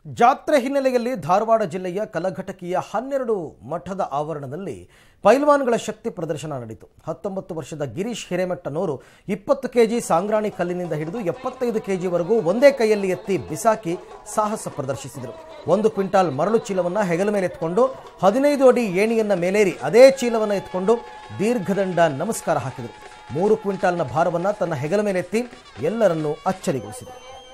ಜಾತ್ರೆ ಹಿನ್ನೆಲೆಯಲ್ಲಿ ಧಾರವಾಡ ಜಿಲ್ಲೆಯ ಕಲಘಟಕಿಯ 12 ಮಠದ ಆವರಣದಲ್ಲಿ ಪೈಲ್ವಾನ್ಗಳ ಶಕ್ತಿ ಪ್ರದರ್ಶನ ನಡೆಯಿತು. 19 ವರ್ಷದ ಗಿರೀಶ್ ಹಿರೇಮಠನವರು 20 ಕೆಜಿ ಸಾಂಗ್ರಾಣಿ ಕಲ್ಲಿನಿಂದ ಹಿಡಿದು 75 ಕೆಜಿವರೆಗೂ ಒಂದೇ ಕೈಯಲ್ಲಿ ಎತ್ತಿ ಬಿಸಾಕಿ ಸಾಹಸ ಪ್ರದರ್ಶಿಸಿದರು. 1 ಕ್ವಿಂಟಾಲ್ ಮರಳು ಚೀಲವನ್ನು ಹೆಗಲ ಮೇಲೆ ಎತ್ತಿಕೊಂಡು 15 ಅಡಿ ಏಣಿಯನ್ನ ಮೇಲೇರಿ ಅದೇ ಚೀಲವನ್ನು ಎತ್ತಿಕೊಂಡು ದೀರ್ಘದಂಡ ನಮಸ್ಕಾರ ಹಾಕಿದರು. 3 ಕ್ವಿಂಟಾಲ್ನ ಭಾರವನ್ನು ತನ್ನ ಹೆಗಲ ಮೇಲೆ ಎತ್ತಿ ಎಲ್ಲರನ್ನೂ ಅಚ್ಚರಿಗೊಳಿಸಿದರು.